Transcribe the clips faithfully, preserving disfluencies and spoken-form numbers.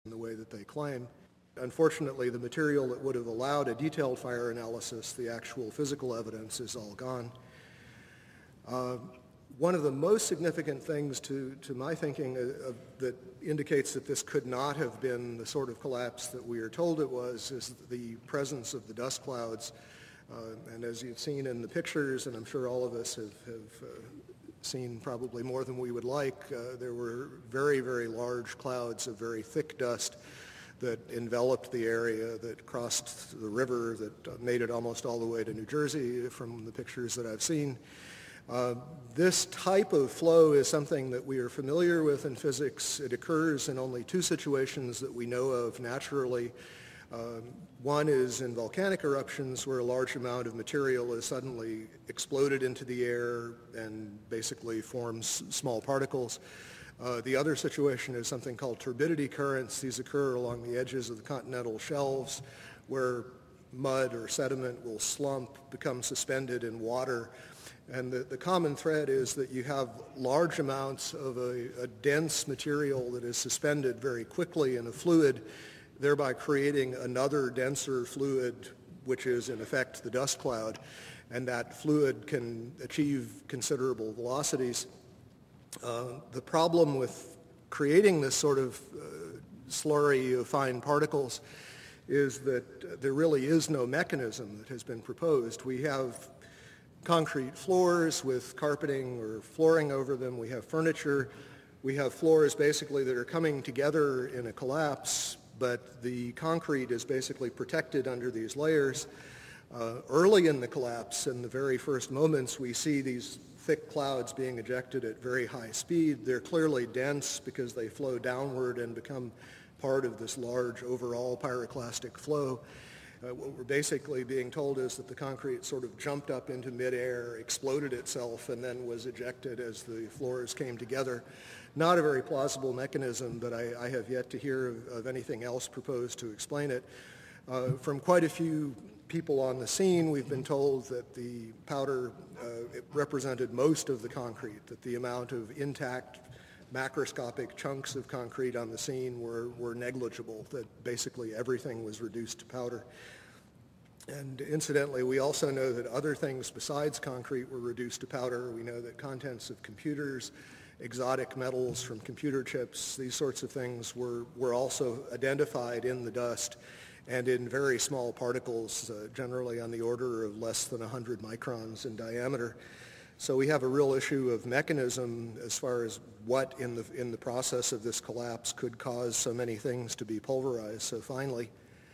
in the way that they claim. Unfortunately, the material that would have allowed a detailed fire analysis, the actual physical evidence, is all gone. Uh, one of the most significant things to, to my thinking uh, uh, that indicates that this could not have been the sort of collapse that we are told it was is the presence of the dust clouds. Uh, and as you've seen in the pictures, and I'm sure all of us have, have uh, seen probably more than we would like, uh, there were very, very large clouds of very thick dust that enveloped the area, that crossed the river, that uh, made it almost all the way to New Jersey from the pictures that I've seen. Uh, this type of flow is something that we are familiar with in physics. It occurs in only two situations that we know of naturally. Um, one is in volcanic eruptions where a large amount of material is suddenly exploded into the air and basically forms small particles. Uh, the other situation is something called turbidity currents. These occur along the edges of the continental shelves where mud or sediment will slump, become suspended in water. And the, the common thread is that you have large amounts of a, a dense material that is suspended very quickly in a fluid, thereby creating another denser fluid, which is in effect the dust cloud. And that fluid can achieve considerable velocities. Uh, the problem with creating this sort of uh, slurry of fine particles is that uh, there really is no mechanism that has been proposed. We have concrete floors with carpeting or flooring over them. We have furniture. We have floors basically that are coming together in a collapse, but the concrete is basically protected under these layers. Uh, early in the collapse, in the very first moments, we see these thick clouds being ejected at very high speed. They're clearly dense because they flow downward and become part of this large overall pyroclastic flow. Uh, what we're basically being told is that the concrete sort of jumped up into midair, exploded itself, and then was ejected as the floors came together. Not a very plausible mechanism, but I, I have yet to hear of, of anything else proposed to explain it. Uh, from quite a few people on the scene, we've been told that the powder uh, it represented most of the concrete, that the amount of intact macroscopic chunks of concrete on the scene were, were negligible, that basically everything was reduced to powder. And incidentally, we also know that other things besides concrete were reduced to powder. We know that contents of computers, exotic metals from computer chips, these sorts of things were, were also identified in the dust and in very small particles, uh, generally on the order of less than one hundred microns in diameter. So we have a real issue of mechanism as far as what in the, in the process of this collapse could cause so many things to be pulverized so finely.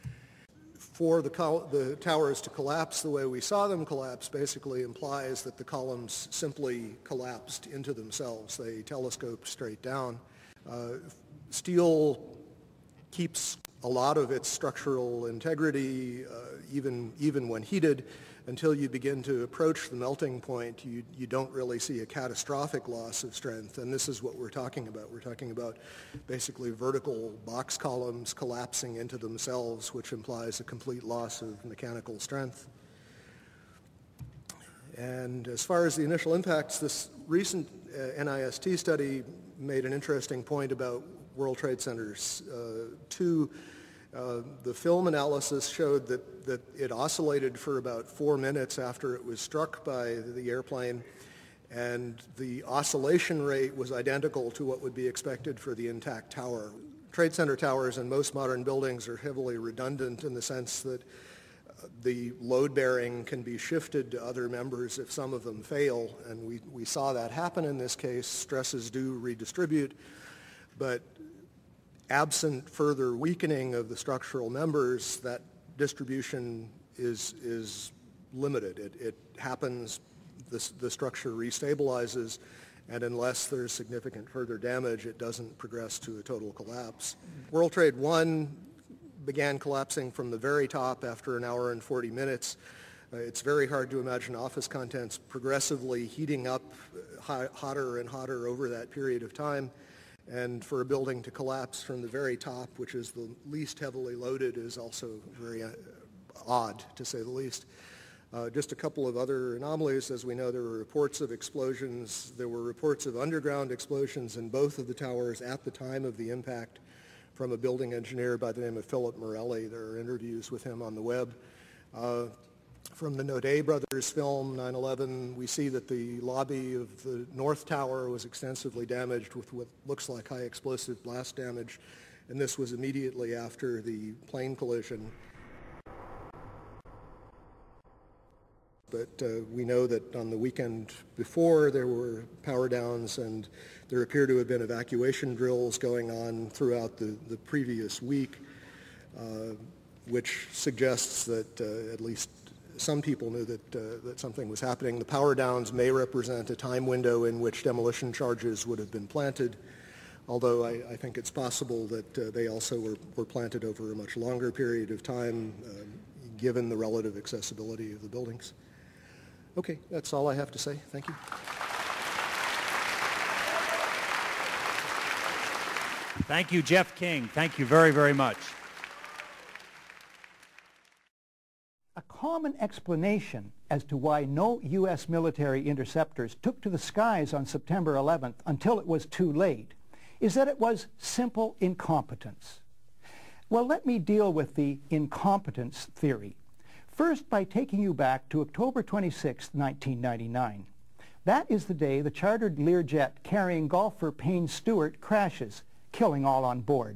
For the, the towers to collapse the way we saw them collapse basically implies that the columns simply collapsed into themselves. They telescoped straight down. Uh, steel keeps a lot of its structural integrity, uh, even, even when heated. Until you begin to approach the melting point, you, you don't really see a catastrophic loss of strength, and this is what we're talking about. We're talking about basically vertical box columns collapsing into themselves, which implies a complete loss of mechanical strength. And as far as the initial impacts, this recent uh, NIST study made an interesting point about World Trade Centers uh, two. Uh, the film analysis showed that, that it oscillated for about four minutes after it was struck by the airplane, and the oscillation rate was identical to what would be expected for the intact tower. Trade Center towers in most modern buildings are heavily redundant in the sense that uh, the load bearing can be shifted to other members if some of them fail, and we, we saw that happen in this case. Stresses do redistribute, but absent further weakening of the structural members, that distribution is, is limited. It, it happens, the, the structure restabilizes, and unless there's significant further damage, it doesn't progress to a total collapse. World Trade One began collapsing from the very top after an hour and forty minutes. Uh, it's very hard to imagine office contents progressively heating up uh, hotter and hotter over that period of time. And for a building to collapse from the very top, which is the least heavily loaded, is also very uh, odd, to say the least. Uh, just a couple of other anomalies. As we know, there were reports of explosions. There were reports of underground explosions in both of the towers at the time of the impact. from a building engineer by the name of Philip Morelli. There are interviews with him on the web. Uh, from the Naudet brothers film, nine eleven, we see that the lobby of the North Tower was extensively damaged with what looks like high explosive blast damage, and this was immediately after the plane collision. But uh, we know that on the weekend before there were power downs, and there appear to have been evacuation drills going on throughout the, the previous week, uh, which suggests that uh, at least some people knew that, uh, that something was happening. The power downs may represent a time window in which demolition charges would have been planted, although I, I think it's possible that uh, they also were, were planted over a much longer period of time, uh, given the relative accessibility of the buildings. Okay, that's all I have to say. Thank you. Thank you, Jeff King. Thank you very, very much. A common explanation as to why no U S military interceptors took to the skies on September eleventh until it was too late is that it was simple incompetence. Well, let me deal with the incompetence theory. First, by taking you back to October twenty-sixth, nineteen ninety-nine. That is the day the chartered Learjet carrying golfer Payne Stewart crashes, killing all on board.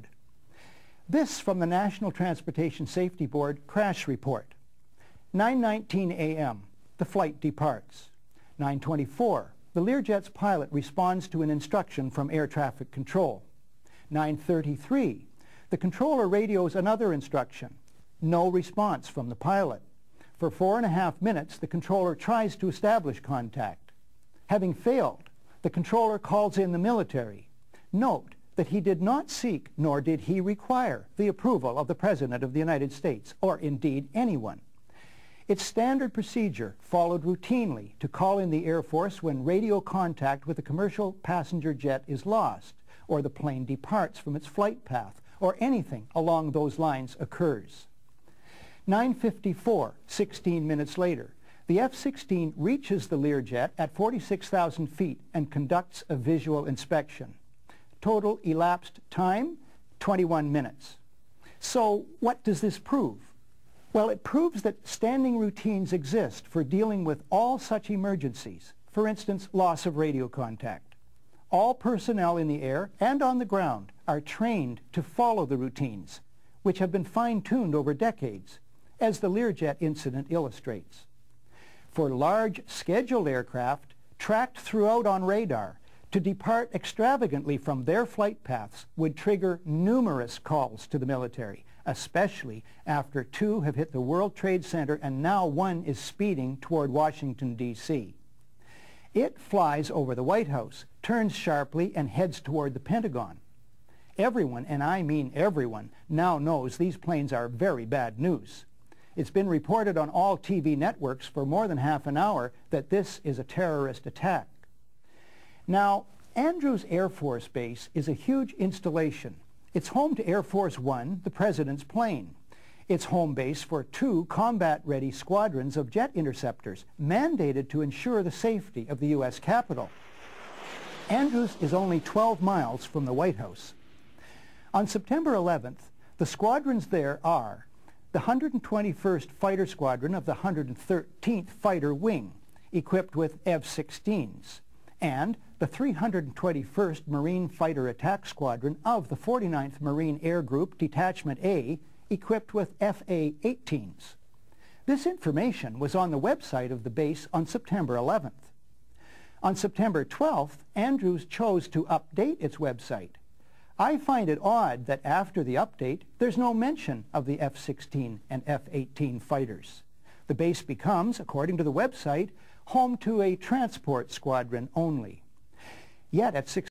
This from the National Transportation Safety Board crash report. nine nineteen a m, the flight departs. nine twenty-four, the Learjet's pilot responds to an instruction from air traffic control. nine thirty-three, the controller radios another instruction. No response from the pilot. For four and a half minutes, the controller tries to establish contact. Having failed, the controller calls in the military. Note that he did not seek, nor did he require, the approval of the President of the United States, or indeed anyone. It's standard procedure, followed routinely, to call in the Air Force when radio contact with a commercial passenger jet is lost, or the plane departs from its flight path, or anything along those lines occurs. nine fifty-four, sixteen minutes later, the F sixteen reaches the Learjet at forty-six thousand feet and conducts a visual inspection. Total elapsed time, twenty-one minutes. So what does this prove? Well, it proves that standing routines exist for dealing with all such emergencies, for instance, loss of radio contact. All personnel in the air and on the ground are trained to follow the routines, which have been fine-tuned over decades, as the Learjet incident illustrates. For large scheduled aircraft tracked throughout on radar, to depart extravagantly from their flight paths would trigger numerous calls to the military, especially after two have hit the World Trade Center and now one is speeding toward Washington, D C It flies over the White House, turns sharply, and heads toward the Pentagon. Everyone, and I mean everyone, now knows these planes are very bad news. It's been reported on all T V networks for more than half an hour that this is a terrorist attack. Now, Andrews Air Force Base is a huge installation. It's home to Air Force One, the President's plane. It's home base for two combat-ready squadrons of jet interceptors mandated to ensure the safety of the U S Capitol. Andrews is only twelve miles from the White House. On September eleventh, the squadrons there are the one hundred twenty-first Fighter Squadron of the one hundred thirteenth Fighter Wing, equipped with F sixteens, and the three hundred twenty-first Marine Fighter Attack Squadron of the forty-ninth Marine Air Group Detachment A, equipped with F A eighteens. This information was on the website of the base on September eleventh. On September twelfth, Andrews chose to update its website. I find it odd that after the update, there's no mention of the F sixteen and F eighteen fighters. The base becomes, according to the website, home to a transport squadron only. Yet at six